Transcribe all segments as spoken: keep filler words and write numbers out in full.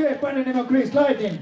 great band name of Grease Lightning.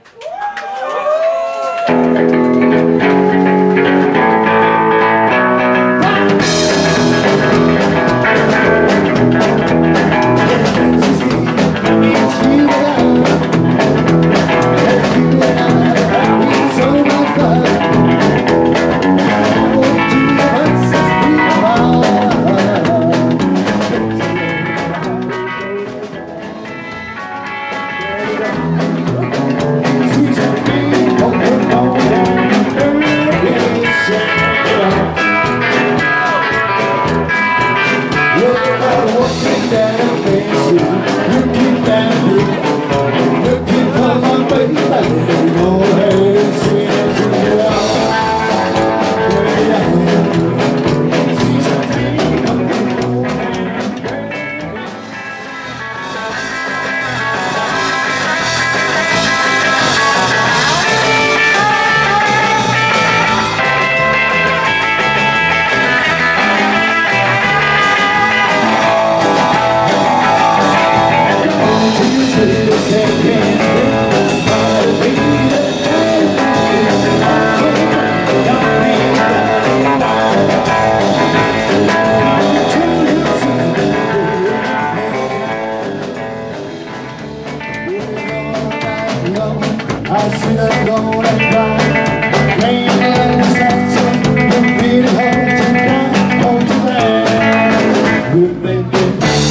I see her go and cry, laying in the sunshine, the beating heart to cry, home to land. Good baby,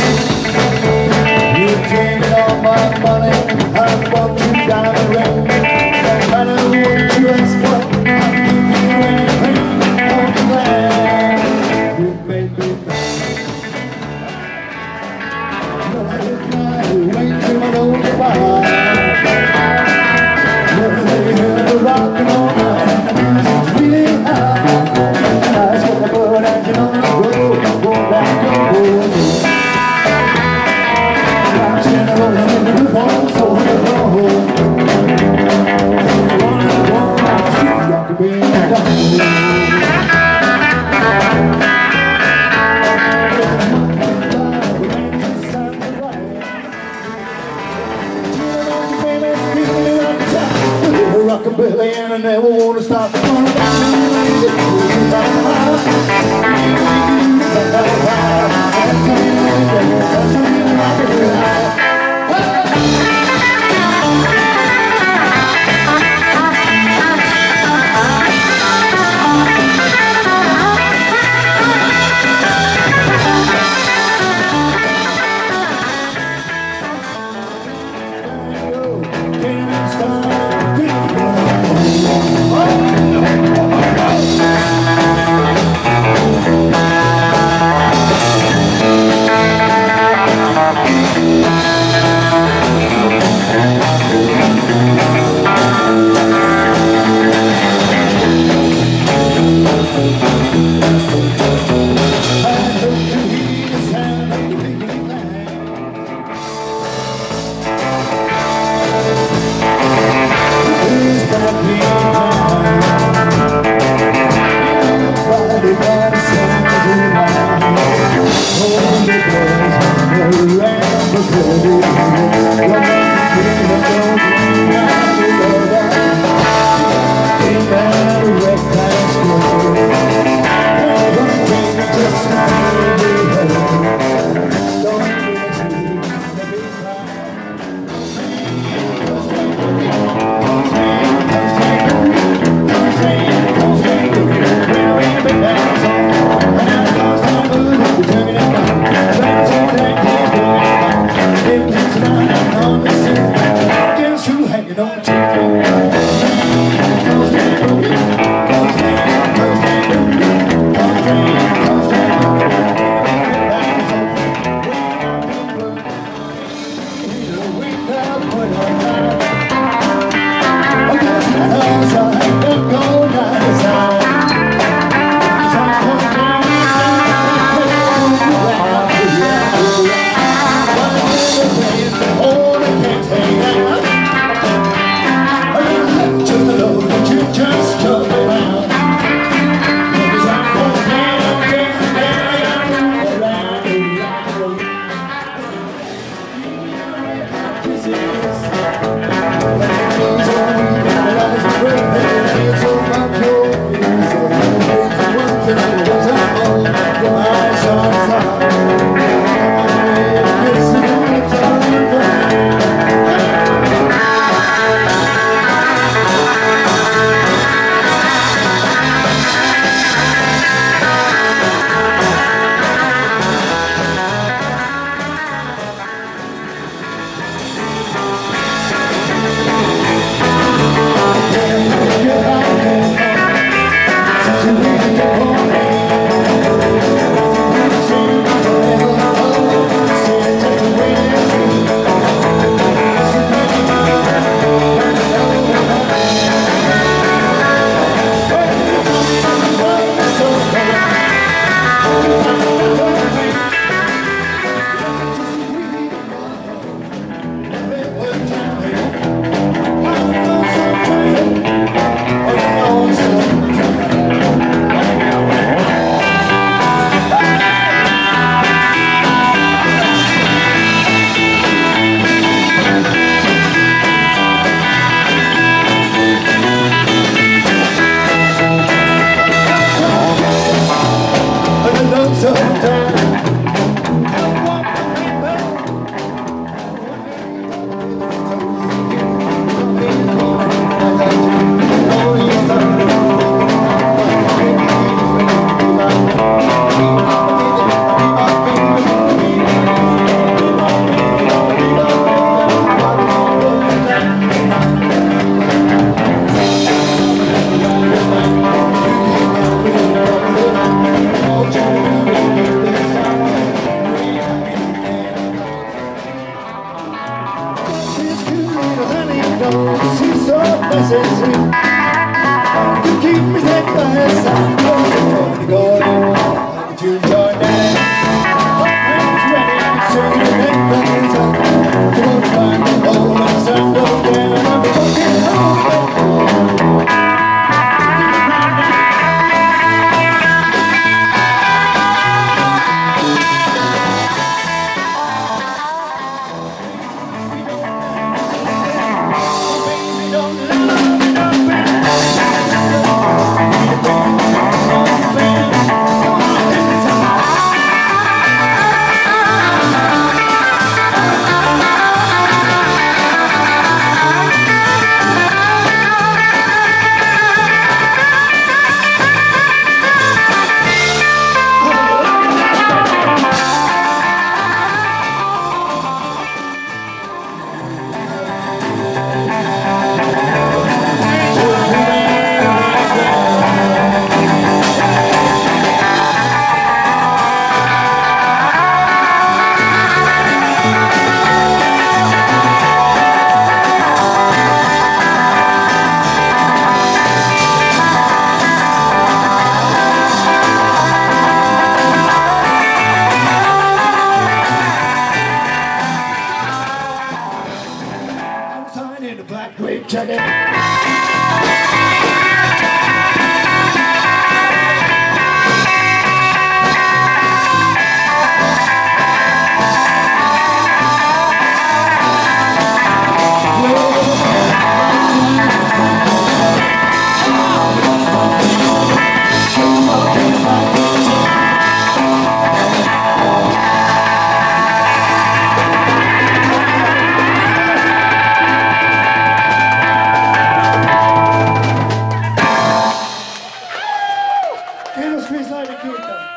you take all my money, I want you down the road. No matter what you ask for, I'll give you anything, home to land. Good baby, you wait till I know goodbye. Rockin' all night, the music's really high. Eyes when the bird as you know the road, go back and go. Watching the road in the fall, so we go. Wanna go, she's got to be a dog. Rockabilly and I never wanna stop. Oh, She's so nice and sweet. You keep me safe by her side. I'm going to go in. Would you join that? My friends ready to show you that things up. You're going to find the hole in the sun. Don't get it. I'm fucking home. In the black grape jacket. Squeeze like a kid.